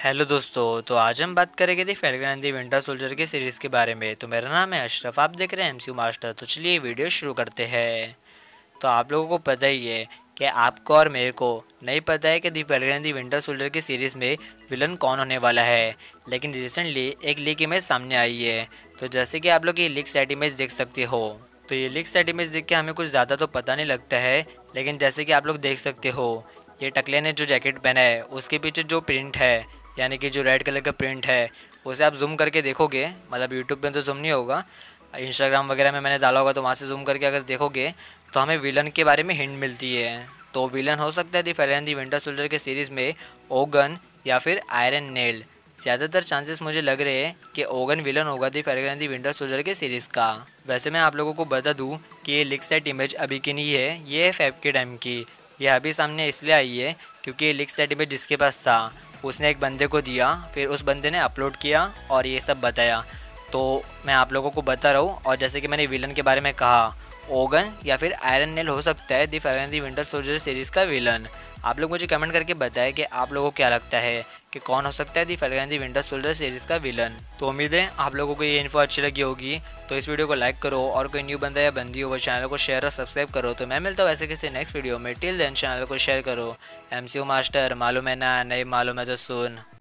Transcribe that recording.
Hello दोस्तों, तो आज हम बात करेंगे the falcon and the winter soldier की सीरीज़ के बारे में। तो मेरा नाम है अशरफ, आप देख रहे हैं एमसीयू मास्टर। तो चलिए वीडियो शुरू करते हैं। तो आप लोगों को पता ही है कि आपको और मेरे को नहीं पता है कि the falcon and the winter soldier की सीरीज़ में विलन कौन होने वाला है, लेकिन रिसेंटली एक लीक इमेज सामने आई है। तो जैसे कि आप लोग ये लीक सेट इमेज देख सकते हो, तो ये लीक सेट इमेज देख के हमें कुछ ज़्यादा तो पता नहीं लगता है, लेकिन जैसे कि आप लोग देख सकते हो, ये टकले ने जो जैकेट पहना है उसके पीछे जो प्रिंट है, यानी कि जो रेड कलर का प्रिंट है, उसे आप जूम करके देखोगे, मतलब यूट्यूब पे तो जूम नहीं होगा, इंस्टाग्राम वगैरह में मैंने डाला होगा, तो वहाँ से जूम करके अगर देखोगे तो हमें विलन के बारे में हिंट मिलती है। तो विलन हो सकता है the falcon the winter soldier के सीरीज़ में ओगन या फिर आयरन नेल। ज़्यादातर चांसेस मुझे लग रहे हैं कि ओगन विलन होगा the falcon the winter soldier के सीरीज़ का। वैसे मैं आप लोगों को बता दूं कि ये लीक सेट इमेज अभी की नहीं है, ये है फैब के टाइम की। ये अभी सामने इसलिए आई है क्योंकि ये लीक सेट इमेज जिसके पास था उसने एक बंदे को दिया, फिर उस बंदे ने अपलोड किया और ये सब बताया। तो मैं आप लोगों को बता रहा हूँ। और जैसे कि मैंने विलन के बारे में कहा, ओगन या फिर आयरन नेल हो सकता है the falcon the winter soldier series का विलन। आप लोग मुझे कमेंट करके बताएं कि आप लोगों को क्या लगता है कि कौन हो सकता है the falcon the winter soldier series का विलन। तो उम्मीद है आप लोगों को ये इन्फो अच्छी लगी होगी। तो इस वीडियो को लाइक करो, और कोई न्यू बंदा या बंदी हो वो चैनल को शेयर और सब्सक्राइब करो। तो मैं मिलता हूँ ऐसे किसी नेक्स्ट वीडियो में। टिल देन चैनल को शेयर करो। एमसीयू मास्टर, मालूम है ना, नहीं मालूम है तो सुन।